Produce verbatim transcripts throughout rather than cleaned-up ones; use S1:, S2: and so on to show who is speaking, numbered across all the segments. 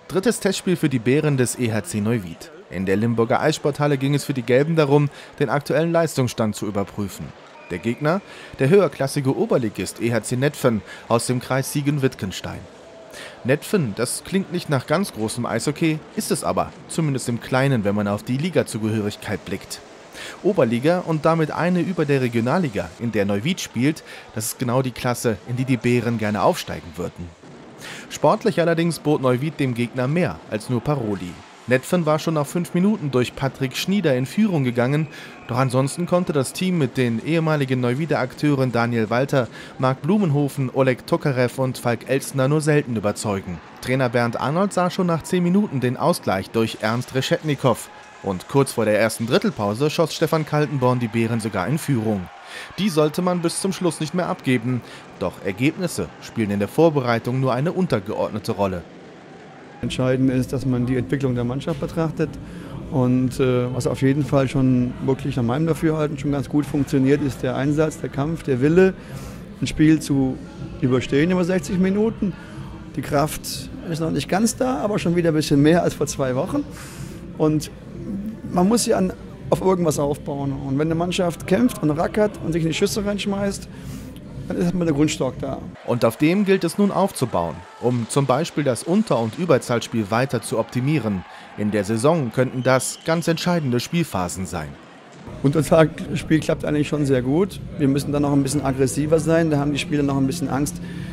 S1: Drittes Testspiel für die Bären des E H C Neuwied. In der Limburger Eissporthalle ging es für die Gelben darum, den aktuellen Leistungsstand zu überprüfen. Der Gegner? Der höherklassige Oberligist E H C Netphen aus dem Kreis Siegen-Wittgenstein. Netphen, das klingt nicht nach ganz großem Eishockey, ist es aber, zumindest im Kleinen, wenn man auf die Ligazugehörigkeit blickt. Oberliga und damit eine über der Regionalliga, in der Neuwied spielt, das ist genau die Klasse, in die die Bären gerne aufsteigen würden. Sportlich allerdings bot Neuwied dem Gegner mehr als nur Paroli. Netphen war schon nach fünf Minuten durch Patrick Schnieder in Führung gegangen, doch ansonsten konnte das Team mit den ehemaligen Neuwieder Akteuren Daniel Walter, Marc Blumenhofen, Oleg Tokarev und Falk Elstner nur selten überzeugen. Trainer Bernd Arnold sah schon nach zehn Minuten den Ausgleich durch Ernst Reschetnikow. Und kurz vor der ersten Drittelpause schoss Stefan Kaltenborn die Bären sogar in Führung. Die sollte man bis zum Schluss nicht mehr abgeben, doch Ergebnisse spielen in der Vorbereitung nur eine untergeordnete Rolle.
S2: Entscheidend ist, dass man die Entwicklung der Mannschaft betrachtet und äh, was auf jeden Fall schon wirklich nach meinem Dafürhalten schon ganz gut funktioniert, ist der Einsatz, der Kampf, der Wille, ein Spiel zu überstehen über sechzig Minuten. Die Kraft ist noch nicht ganz da, aber schon wieder ein bisschen mehr als vor zwei Wochen und man muss ja an, auf irgendwas aufbauen und wenn eine Mannschaft kämpft und rackert und sich in die Schüsse reinschmeißt, dann ist erstmal der Grundstock da.
S1: Und auf dem gilt es nun aufzubauen, um zum Beispiel das Unter- und Überzahlspiel weiter zu optimieren. In der Saison könnten das ganz entscheidende Spielphasen sein.
S2: Unterzahlspiel klappt eigentlich schon sehr gut. Wir müssen dann noch ein bisschen aggressiver sein. Da haben die Spieler noch ein bisschen Angst,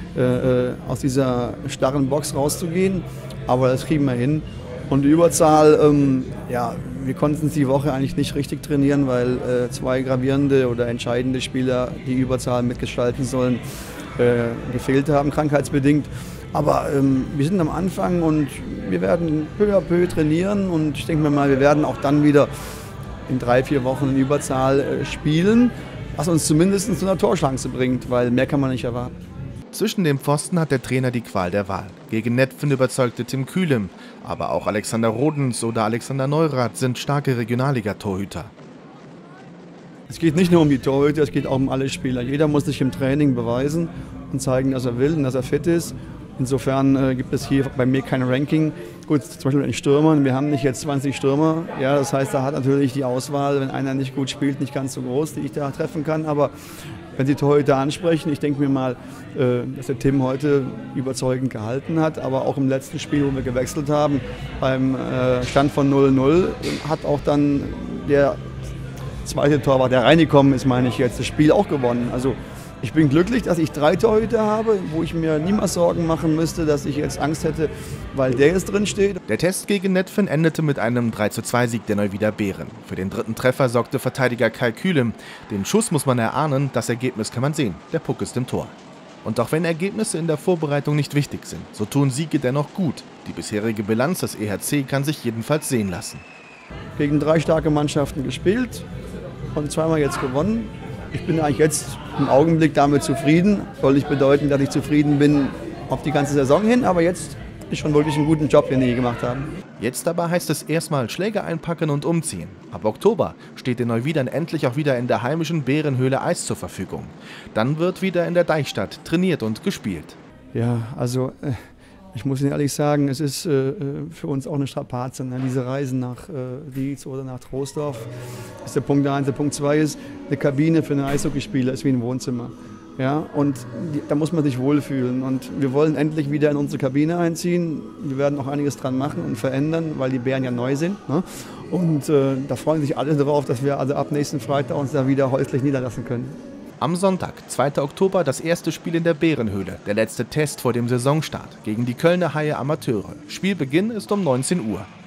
S2: äh, aus dieser starren Box rauszugehen. Aber das kriegen wir hin. Und die Überzahl, ähm, ja, wir konnten die Woche eigentlich nicht richtig trainieren, weil äh, zwei gravierende oder entscheidende Spieler, die Überzahl mitgestalten sollen, äh, gefehlt haben, krankheitsbedingt. Aber ähm, wir sind am Anfang und wir werden peu à peu trainieren und ich denke mir mal, wir werden auch dann wieder in drei, vier Wochen in Überzahl äh, spielen, was uns zumindest zu einer Torchance bringt, weil mehr kann man nicht erwarten.
S1: Zwischen dem Pfosten hat der Trainer die Qual der Wahl. Gegen Netphen überzeugte Tim Kühlem, aber auch Alexander Rodens oder Alexander Neurath sind starke Regionalliga-Torhüter.
S2: Es geht nicht nur um die Torhüter, es geht auch um alle Spieler. Jeder muss sich im Training beweisen und zeigen, dass er will und dass er fit ist. Insofern äh, gibt es hier bei mir kein Ranking. Gut, zum Beispiel bei den Stürmern, wir haben nicht jetzt zwanzig Stürmer. Ja, das heißt, da hat natürlich die Auswahl, wenn einer nicht gut spielt, nicht ganz so groß, die ich da treffen kann. Aber wenn Sie Torhüter ansprechen, ich denke mir mal, äh, dass der Tim heute überzeugend gehalten hat. Aber auch im letzten Spiel, wo wir gewechselt haben, beim äh, Stand von null null, hat auch dann der zweite Torwart, der reingekommen ist, meine ich jetzt, das Spiel auch gewonnen. Also ich bin glücklich, dass ich drei Torhüter habe, wo ich mir niemals Sorgen machen müsste, dass ich jetzt Angst hätte, weil der jetzt drin steht.
S1: Der Test gegen Netphen endete mit einem drei zu zwei Sieg der Neuwieder Bären. Für den dritten Treffer sorgte Verteidiger Kai Kühlem. Den Schuss muss man erahnen, das Ergebnis kann man sehen. Der Puck ist im Tor. Und auch wenn Ergebnisse in der Vorbereitung nicht wichtig sind, so tun Siege dennoch gut. Die bisherige Bilanz des E H C kann sich jedenfalls sehen lassen.
S2: Gegen drei starke Mannschaften gespielt und zweimal jetzt gewonnen. Ich bin eigentlich jetzt im Augenblick damit zufrieden. Soll nicht bedeuten, dass ich zufrieden bin auf die ganze Saison hin, aber jetzt ist schon wirklich einen guten Job, den die gemacht haben.
S1: Jetzt aber heißt es erstmal Schläger einpacken und umziehen. Ab Oktober steht den Neuwiedern endlich auch wieder in der heimischen Bärenhöhle Eis zur Verfügung. Dann wird wieder in der Deichstadt trainiert und gespielt.
S2: Ja, also äh, ich muss Ihnen ehrlich sagen, es ist äh, für uns auch eine Strapaze. Ne? Diese Reisen nach äh, Dietz oder nach Troisdorf ist der Punkt eins. Der Punkt zwei ist, eine Kabine für einen Eishockeyspieler ist wie ein Wohnzimmer. Ja? Und die, da muss man sich wohlfühlen. Und wir wollen endlich wieder in unsere Kabine einziehen. Wir werden auch einiges dran machen und verändern, weil die Bären ja neu sind. Ne? Und äh, da freuen sich alle darauf, dass wir also ab nächsten Freitag uns da wieder häuslich niederlassen können.
S1: Am Sonntag, zweiter Oktober, das erste Spiel in der Bärenhöhle. Der letzte Test vor dem Saisonstart gegen die Kölner Haie Amateure. Spielbeginn ist um neunzehn Uhr.